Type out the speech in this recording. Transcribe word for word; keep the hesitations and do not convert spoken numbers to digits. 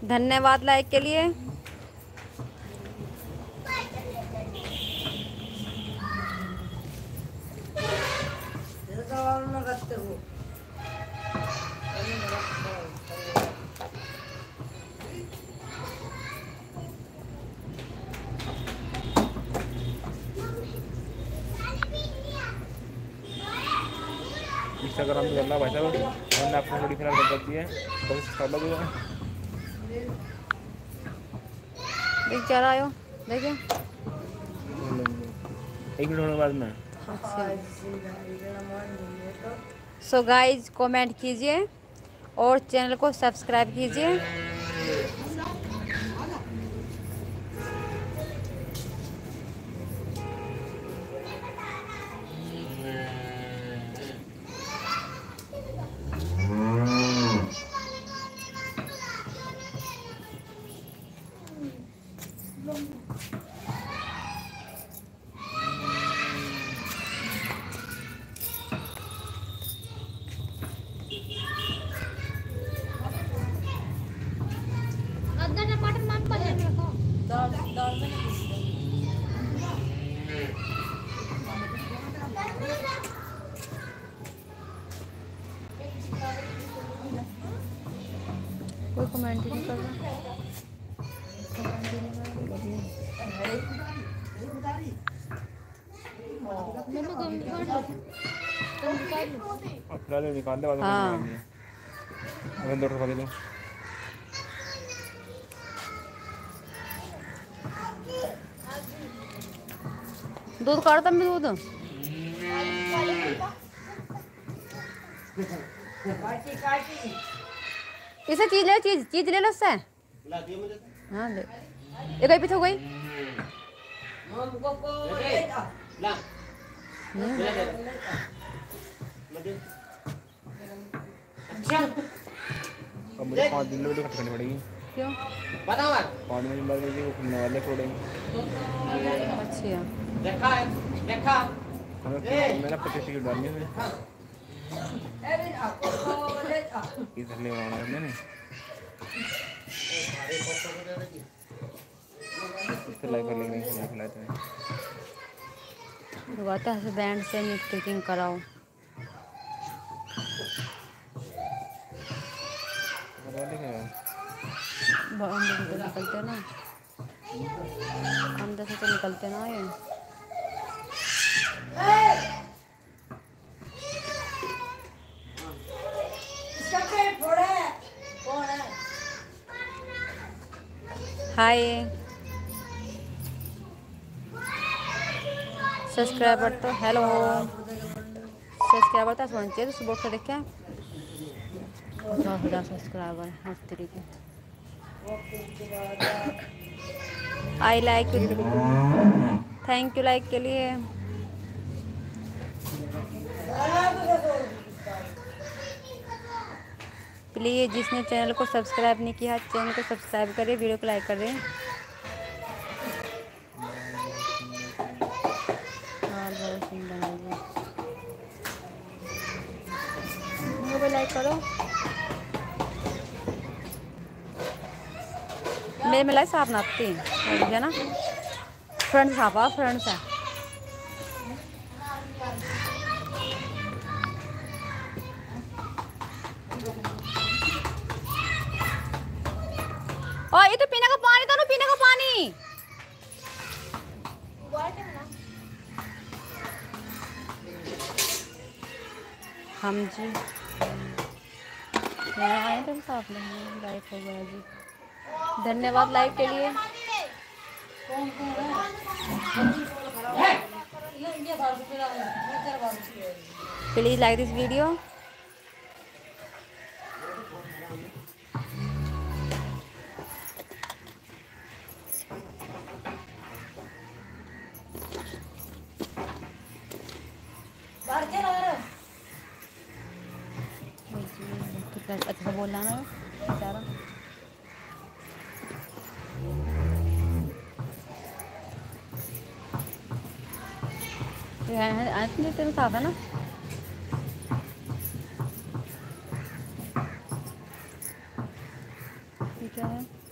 धन्यवाद लाइक के लिए। इंस्टाग्राम पे चलना भाई साहब, मैंने आपको बड़ी फिलहाल कर दी है, बस कर लो। देख क्या आयो देखिए, एक मिनट होने बाद में। सो गाइज कमेंट कीजिए और चैनल को सब्सक्राइब कीजिए। कोई कमेंट ही नहीं कर रहा। फिलहाल निकाल दे, हाँ अगर दो खा दो। दूध काढ़ता मैं दूध इसे चीज ले चीज चीज ले लो उससे। हाँ ले ये गई पीछे गई। अब मुझे पाँच दिन में वीडियो कट करनी पड़ेगी। क्यों? बताओ पाँच दिन बाद मुझे वो खुलने वाले थोड़े। अच्छा देखा है देखा मैंने पच्चीस टिकट डालनी है इधर ले आना है मैंने इसको लाइव कर लेंगे लाइव लाते हैं दुआता है बैंड से मीटिंग कराओ। अंदर से तो निकलते ना, अंदर से तो निकलते ना ये। हाय सब्सक्राइबर तो हेलो सब्सक्राइबर तो सुन चाहिए तो सुबह उठ देखे दस हजार सब्सक्राइबर हर तरीके। I like thank you like के लिए। प्लीज़ जिसने चैनल को सब्सक्राइब नहीं किया चैनल को सब्सक्राइब करें, वीडियो को लाइक करें और बहुत सुंदर है वो लाइक करो। मेरे में लाइक साफ नापती है ना, फ्रेंड साफा फ्रेंड्स है। और ये तो पीने का पानी था ना, पीने का पानी हम जी आए थे साफ नहीं लाइक हो गया जी। धन्यवाद लाइक के लिए। Please like this video. अच्छा बोलना ना बेचारा। तेरे साफ है ना। ये क्या है?